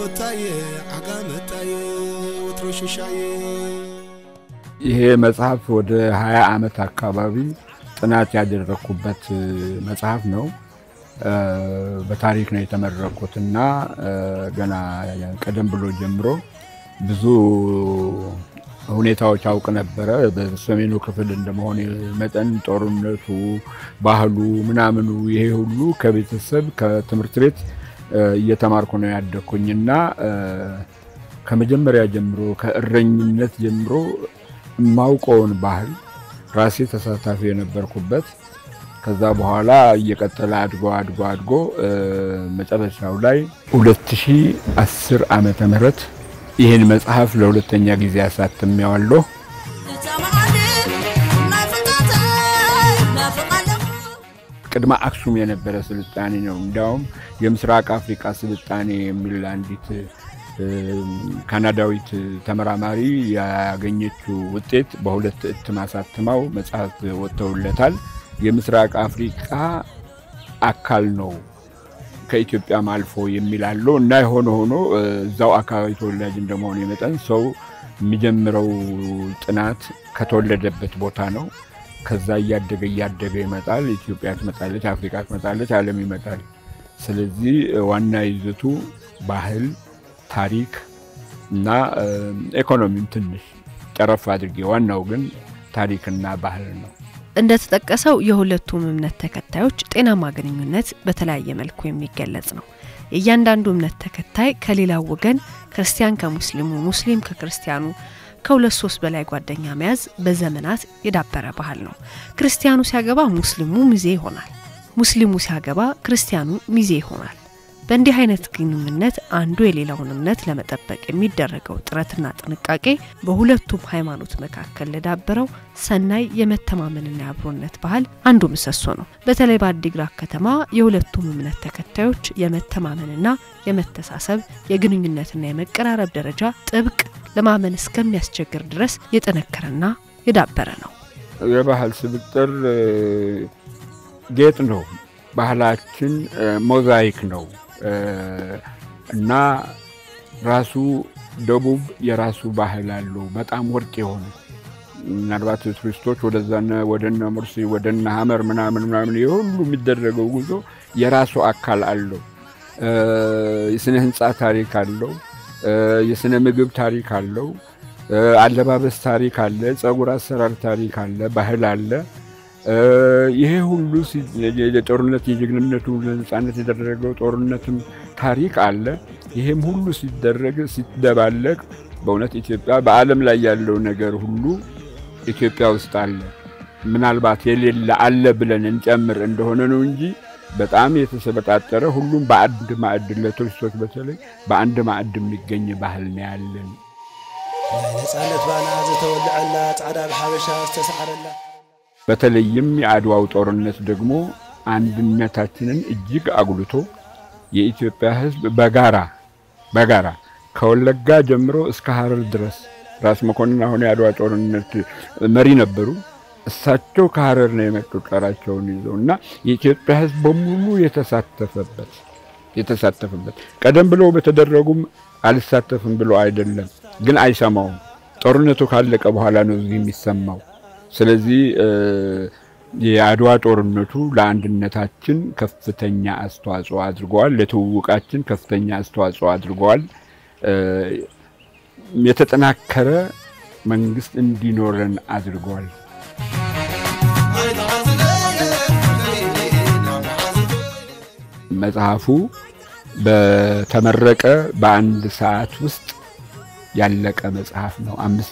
وتاي عقامتاي وتروششاي ይሄ መጽሐፍ ወደ 20 ዓመት አካባቢ ጥናት ያደረኩበት መጽሐፍ ነው በታሪክ ነው የተመረኩትና ገና ቀደም ብሎ ጀምሮ ብዙ ሁኔታዎች አውቅ ነበር በሰሜኑ ክፍል እንደመሆነ መጠን ጦርነቱ ባህሉ ምናምኑ ይሄ ሁሉ ከቤተሰብ ከትምህርት ቤት እየተማርኩ ነው ያደኩኝና ከመጀመሪያ ጀምሮ ከእረኝነት ጀምሮ ማውቀውን ባህል ራሴ ተሳታፊ የነበርኩበት ከዛ በኋላ እየቀጠለ አድጎ መጨረሻው ላይ 2010 ዓመተ ምህረት ይሄን መጽሐፍ ለሁለተኛ ጊዜ አሳትሜዋለሁ ቅድመ አክሱም የነበረ ስልጣኔ ነው እንዳውም የምስራቅ አፍሪካ ስልጣኔ የሚል አንዲት ካናዳዊት ተመራማሪ ያገኘችው ውጤት በሁለት እትም አሳትማው መጽሐፍ ወጥተውለታል የምስራቅ አፍሪካ አካል ነው ከኢትዮጵያ ማልፎ የሚላለው እና ሆኖ እዛው አካባቢ ተወላጅ እንደመሆኑ የመጠን ሰው የሚጀምረው ጥናት ከተወለደበት ቦታ ነው ከዛ ያደገ ይመጣል ኢትዮጵያ ትመጣለች አፍሪካ ትመጣለች ዓለም ይመጣል ስለዚህ ዋና ይዘቱ ባህል ታሪክ እና ኢኮኖሚም ትንሽ ጠረፍ አድርጌ ዋናው ግን ታሪክና ባህል ነው እንደተጠቀሰው የሁለቱም እምነት ተከታዮች ጤናማ ግንኙነት በተለያየ መልኩ የሚገለጽ ነው እያንዳንዱ እምነት ተከታይ ከሌላው ወገን ክርስቲያን ከሙስሊሙ ሙስሊም ከክርስቲያኑ ከሁለት ሶስት በላይ ጓደኛ መያዝ በዘመናት የዳበረ ባህል ነው ክርስቲያኑ ሲያገባ ሙስሊሙ ሚዜ ይሆናል ሙስሊሙ ሲያገባ ክርስቲያኑ ሚዜ ይሆናል በእንዲህ አይነት ግንኙነት አንዱ የሌላውን እምነት ለመጠበቅ የሚደረገው ጥረትና ጥንቃቄ በሁለቱም ሃይማኖት መካከል ለዳበረው ሰናይ የመተማመንና አብሮነት ባህል አንዱ ምሰሶ ነው በተለይ በአዲግራት ከተማ የሁለቱም እምነት ተከታዮች የመተማመንና የመተሳሰብ የግንኙነትና የመቀራረብ ደረጃ ጥብቅ ለማመን እስከሚያስቸግር ድረስ የጠነከረና የዳበረ ነው የባህል ስብጥር ጌጥ ነው ባህላችን ሞዛይክ ነው እና ራሱ ደቡብ የራሱ ባህል አለው በጣም ወርቅ የሆነ ምናልባት ቱሪስቶች ወደና ሙርሲ ወደና ሐመር ምናምን ይሁሉ የሚደረገው ጉዞ የራሱ አካል አለው የስነ ህንጻ ታሪክ አለው የስነ ምግብ ታሪክ አለው አለባበስ ታሪክ አለ ጸጉር አሰራር ታሪክ አለ ባህል አለ ይሄ ሁሉ የጦርነት የጀግንነቱ ለነጻነት የተደረገው ጦርነትም ታሪክ አለ ይሄም ሁሉ ሲደባለቅ በእውነት ኢትዮጵያ በዓለም ላይ ያለው ነገር ሁሉ ኢትዮጵያ ውስጥ አለ ምናልባት የሌለ አለ ብለን እንጨምር እንደሆነ ነው እንጂ በጣም የተሰበጣጠረ ሁሉም በአንድ ማዕድ ለቱሪስቶች በተለይ በአንድ ማዕድ የሚገኝ ባህል ነው ያለን ነጻነት ባና ዘተወልዐላ ጻዕዳ በሐበሻ ተሰዓረላ በተለይም የአድዋው ጦርነት ደግሞ አንድነታችንን እጅግ አጉልቶ የኢትዮጵያ ህዝብ በጋራ ከወለጋ ጀምሮ እስከ ሐረር ድረስ ራስ መኮንን አሁን የአድዋ ጦርነት መሪ ነበሩ እሳቸው ከሐረር ነው የመጡት ቃራቸውን ይዘውና የኢትዮጵያ ህዝብ በሙሉ የተሳተፈበት ቀደም ብሎ በተደረጉም አልሳተፍም ብሎ አይደለም ግን አይሰማው ጦርነቱ ካለቀ በኋላ ነው የሚሰማው ስለዚህ የአድዋ ጦርነቱ ለአንድነታችን ከፍተኛ አስተዋጽኦ አድርጓል ለተውውቃችን ከፍተኛ አስተዋጽኦ አድርጓል የተጠናከረ መንግስት እንዲኖረን አድርጓል መጽሐፉ በተመረቀ በአንድ ሰዓት ውስጥ ያለቀ መጽሐፍ ነው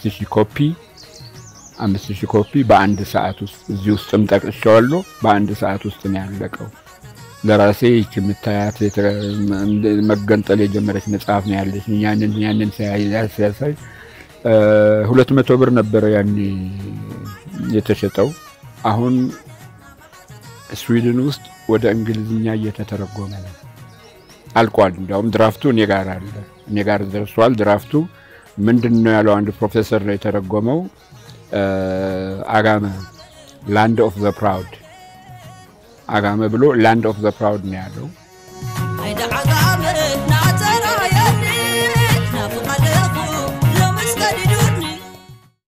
5000 ኮፒ በአንድ ሰዓት ውስጥ እዚህ ውስጥም ጠቅሻለሁ በአንድ ሰዓት ውስጥ ነው ያለቀው ለራሴ የምታያት መገንጠል የጀመረች መጽሐፍ ነው ያለች ያንን ሲያሳይ 200 ብር ነበር ያኔ የተሸጠው አሁን ስዊድን ውስጥ ወደ እንግሊዝኛ እየተተረጎመ ነው አልቋል እንደውም ድራፍቱ እኔ ጋር ደርሷል ድራፍቱ ምንድነው ያለው አንድ ፕሮፌሰር ነው የተረጎመው አጋመ land of the proud አጋመ ብሎ land of the proud ነው ያለው